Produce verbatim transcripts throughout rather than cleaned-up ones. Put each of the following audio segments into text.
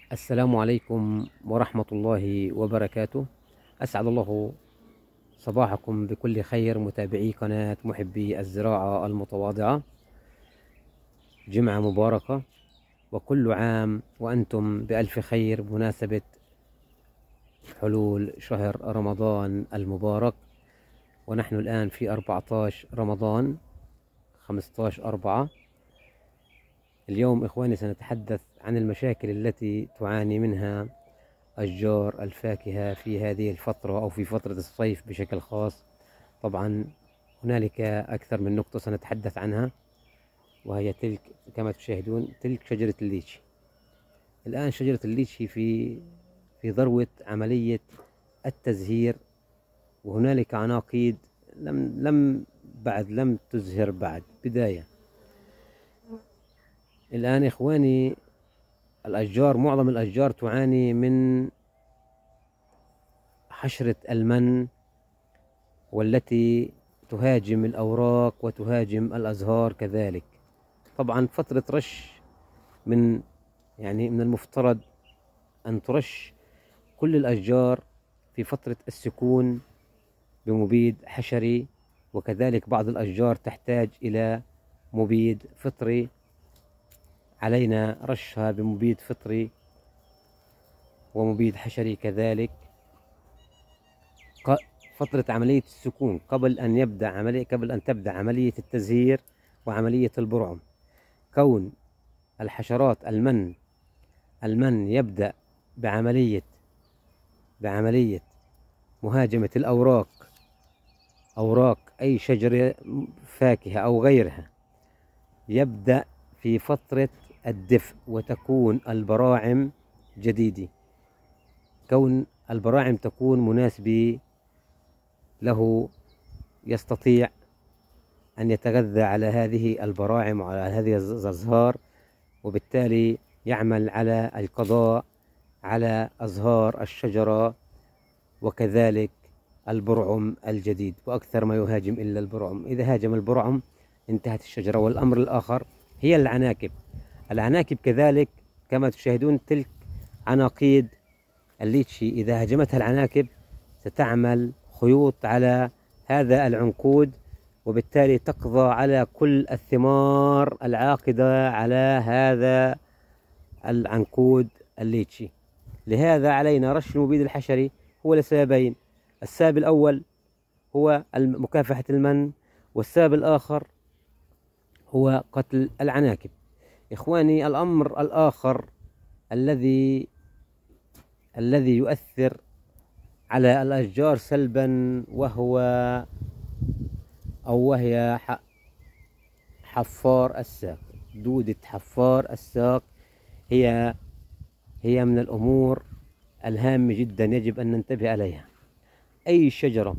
السلام عليكم ورحمة الله وبركاته. أسعد الله صباحكم بكل خير متابعي قناة محبي الزراعة المتواضعة. جمعة مباركة وكل عام وأنتم بألف خير بمناسبة حلول شهر رمضان المبارك، ونحن الآن في أربعة عشر رمضان خمسة عشر أربعة. اليوم إخواني سنتحدث عن المشاكل التي تعاني منها أشجار الفاكهة في هذه الفترة أو في فترة الصيف بشكل خاص. طبعا هنالك أكثر من نقطة سنتحدث عنها، وهي تلك كما تشاهدون تلك شجرة الليتشي. الآن شجرة الليتشي في في ذروة عملية التزهير، وهنالك عناقيد لم لم بعد لم تزهر بعد بداية. الآن إخواني الأشجار معظم الأشجار تعاني من حشرة المن، والتي تهاجم الأوراق وتهاجم الأزهار كذلك. طبعا فترة رش من يعني من المفترض أن ترش كل الأشجار في فترة السكون بمبيد حشري، وكذلك بعض الأشجار تحتاج إلى مبيد فطري، علينا رشها بمبيد فطري ومبيد حشري كذلك. فترة عملية السكون قبل أن يبدأ عملية قبل أن تبدأ عملية التزهير وعملية البرعم، كون الحشرات المن المن يبدأ بعملية بعملية مهاجمة الأوراق، أوراق أي شجرة فاكهة أو غيرها، يبدأ في فترة الدفء وتكون البراعم جديدة. كون البراعم تكون مناسبة له، يستطيع أن يتغذى على هذه البراعم وعلى هذه الأزهار، وبالتالي يعمل على القضاء على أزهار الشجرة وكذلك البرعم الجديد. وأكثر ما يهاجم إلا البرعم، إذا هاجم البرعم انتهت الشجرة. والأمر الآخر هي العناكب. العناكب كذلك كما تشاهدون تلك عناقيد الليتشي، إذا هاجمتها العناكب ستعمل خيوط على هذا العنقود، وبالتالي تقضى على كل الثمار العاقدة على هذا العنقود الليتشي. لهذا علينا رش المبيد الحشري هو لسببين: السبب الأول هو مكافحة المن، والسبب الآخر هو قتل العناكب. إخواني الأمر الآخر الذي الذي يؤثر على الأشجار سلبا وهو أو وهي حفار الساق. دودة حفار الساق هي هي من الأمور الهامة جدا يجب أن ننتبه عليها. أي شجرة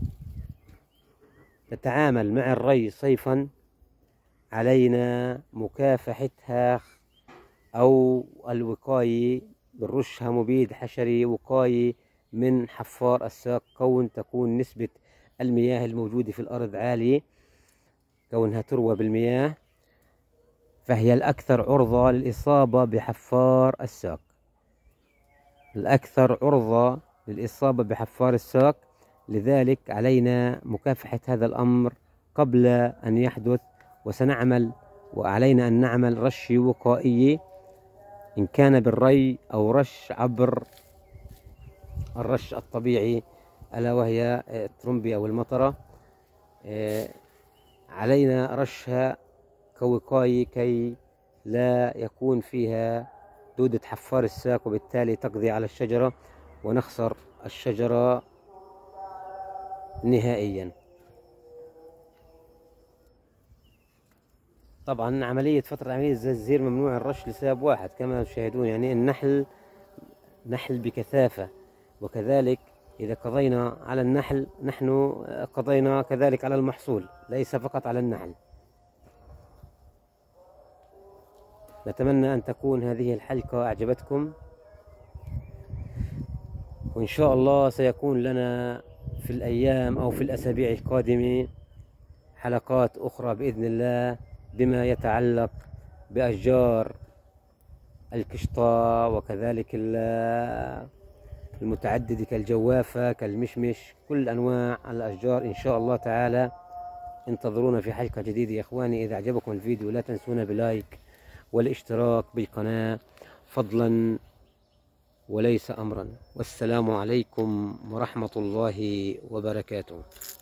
تتعامل مع الري صيفا علينا مكافحتها أو الوقاية بالرشها مبيد حشري وقاية من حفار الساق، كون تكون نسبة المياه الموجودة في الأرض عالية، كونها تروى بالمياه، فهي الأكثر عرضة للإصابة بحفار الساق. الأكثر عرضة للإصابة بحفار الساق، لذلك علينا مكافحة هذا الأمر قبل أن يحدث. وسنعمل وعلينا أن نعمل رش وقائي إن كان بالري أو رش عبر الرش الطبيعي، ألا وهي الترمبي أو المطرة. علينا رشها كوقاية كي لا يكون فيها دودة حفار الساق، وبالتالي تقضي على الشجرة ونخسر الشجرة نهائيا. طبعا عملية فترة عملية التزهير ممنوع الرش لسبب واحد كما تشاهدون، يعني النحل نحل بكثافة، وكذلك إذا قضينا على النحل نحن قضينا كذلك على المحصول، ليس فقط على النحل. نتمنى أن تكون هذه الحلقة أعجبتكم، وإن شاء الله سيكون لنا في الأيام أو في الأسابيع القادمة حلقات أخرى بإذن الله بما يتعلق بأشجار الكشطة، وكذلك المتعددة كالجوافة كالمشمش، كل أنواع الأشجار إن شاء الله تعالى. انتظرونا في حلقة جديدة يا إخواني. إذا أعجبكم الفيديو لا تنسونا بلايك والاشتراك بالقناة فضلا وليس أمرا. والسلام عليكم ورحمة الله وبركاته.